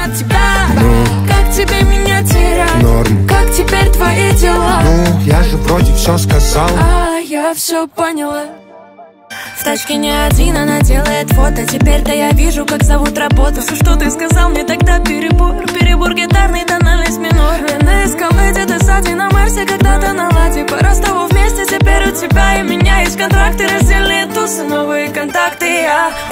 от тебя. Как тебе меня терять? Норм. Как теперь твои дела? Ну, я же вроде все сказал. А я все поняла. В тачке не один, она делает фото. Теперь-то я вижу, как зовут работу. Все, что ты сказал мне тогда, перебор. Перебор гитарный, тональность минор. Я на эскалейте, ты сзади на Марсе, когда-то на ладе. Пора с тобой вместе, теперь у тебя и меня есть контракты, раздельные тусы, новые контакты. Я